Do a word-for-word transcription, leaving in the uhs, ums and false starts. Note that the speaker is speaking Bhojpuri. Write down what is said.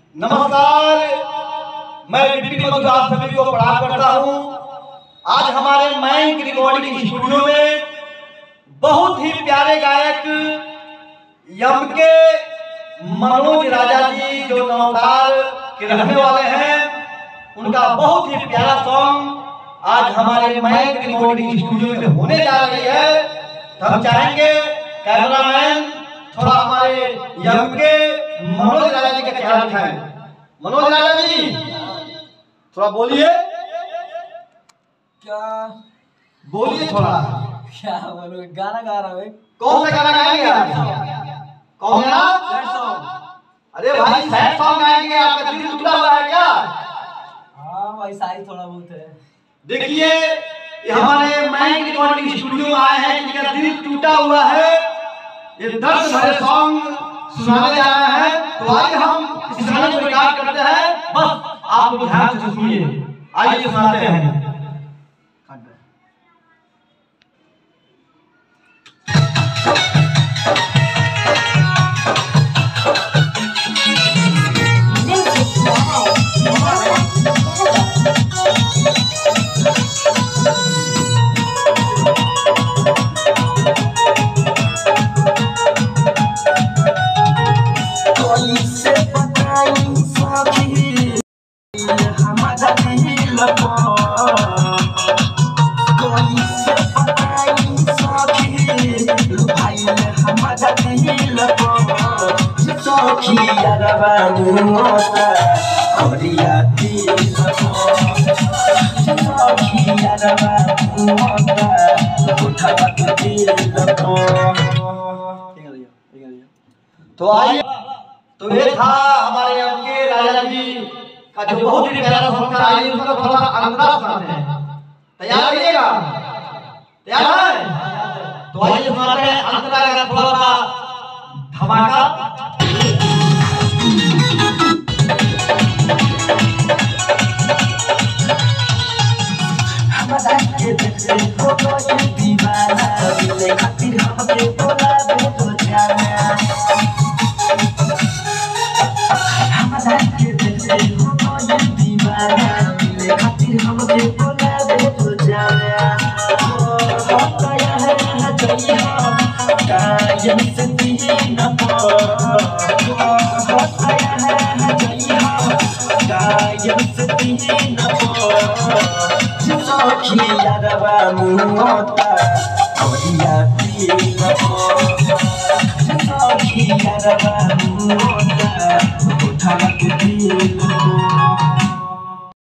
नमस्कार, मैं विपिन मधुर आप सभी को प्रणाम करता हूँ। आज हमारे माइक रिकॉर्डिंग स्टूडियो में बहुत ही प्यारे गायक यम के मनोज राजा जी जो नौतार के रहने वाले हैं, उनका बहुत ही प्यारा सॉन्ग आज हमारे माइक रिकॉर्डिंग स्टूडियो में होने जा रही है। तो हम चाहेंगे कैमरामैन थोड़ा हमारे यम के मनोज राजा जी का चेहरा दिखाएं। मनोज राजा जी थोड़ा बोलिए। क्या बोलिए थोड़ा। क्या बोलो, गाना गा रहा है। कौन सा गाना गाएंगे आप? कौन सा? Sad song. अरे भाई सैड सॉन्ग गाएंगे, आपका दिल टूटा हुआ है क्या? हाँ भाई, शायद थोड़ा बहुत है। देखिए ये हमारे माइक रिकॉर्डिंग स्टूडियो में आए हैं, जिनका दिल टूटा हुआ है, ये दर्द भरे सॉन्ग सुनाने जा रहे हैं। तो आइए हम इस गाने को रिकॉर्ड करते हैं, बस आप लोग ध्यान से सुनिए। आइए सुनाते हैं। तो आइए, तो ये था हमारे यम के राजा जी का जो बहुत ही प्यारा सॉन्ग था। आइए उसका थोड़ा सा अंतरा सुनाते हैं। तैयार रहिएगा? तैयार है? तो आइए सुनाते हैं अंतरा का थोड़ा सा धमाका। Udah